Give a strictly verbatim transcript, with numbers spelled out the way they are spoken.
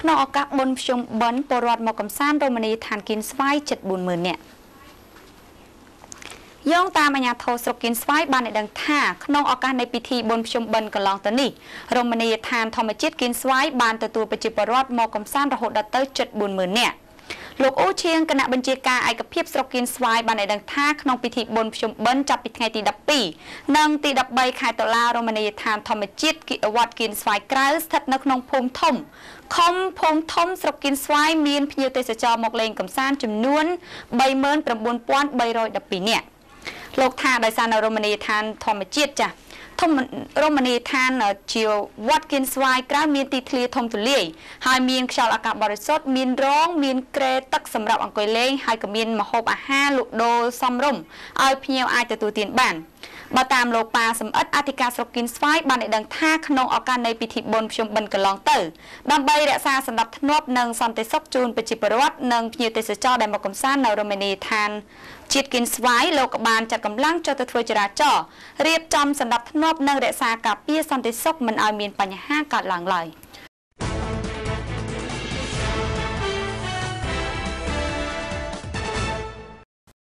ក្នុងឱកាសបុណ្យភ្ជុំបិណ្ឌពលរដ្ឋមកកំសាន្តរមណីយដ្ឋានគៀនស្វាយជិត bốn mươi,000 នាក់យោងតាមអាជ្ញាធរស្រុកគៀនស្វាយបានឲ្យដឹងថាក្នុងឱកាសនៃពិធីបុណ្យភ្ជុំបិណ្ឌកន្លងទៅនេះរមណីយដ្ឋានធម្មជាតិគៀនស្វាយបានទទួលប្រជាពលរដ្ឋមកកំសាន្តរហូតដល់ទៅជិត bốn mươi,000 នាក់លោកអូឈៀងគណៈបញ្ជាការឯកភាពស្រុកគៀនស្វាយបានឲ្យដឹងថាក្នុងពិធីបុណ្យភ្ជុំបិណ្ឌចាប់ពីថ្ងៃទី ដប់ពីរ និងទី ដប់បី ខែតុលារមណីយដ្ឋានធម្មជាតិវត្តគៀនស្វាយក្រៅស្ថិតនៅក្នុងភូមិធំខំភូមិធំស្រុកគៀនស្វាយមានភ្ញៀវទេសចរមកលេងកម្សាន្តចំនួន ba mươi chín nghìn ba trăm mười hai នាក់លោកថាដោយសារនៅរមណីយដ្ឋានធម្មជាតិចាស់ធម្មរមណីយដ្ឋានជាវត្តគៀនស្វាយក្រៅមានទីធ្លាធំទូលាយហើយមានខ្យល់អាកាសបរិសុទ្ធមានរងមានគ្រែទឹកសម្រាប់អង្គុយលេងហើយក៏មានម្ហូបអាហារលក់ដូរសមរម្យឲ្យភ្ញៀវអាចទទួលទានបានបើតាមលោកប៉ាសំអិតអធិការស្រុកគៀនស្វាយបានឲ្យដឹងថាក្នុងឱកាសនៃពិធីបុណ្យភ្ជុំបិណ្ឌកន្លងទៅដើម្បីរក្សាសណ្ដាប់ធ្នាប់និងសន្តិសុខជូនប្រជាពលរដ្ឋនិងភ្ញៀវទេសចរដែលមកកំសាន្តនៅរមណីយដ្ឋានជាតិគៀនស្វាយលោកក៏បានចាត់កម្លាំងចុះទៅធ្វើចរាចរណ៍រៀបចំសណ្ដាប់ធ្នាប់និងរក្សាការពារសន្តិសុខមិនឲ្យមានបញ្ហាកើតឡើងឡើយ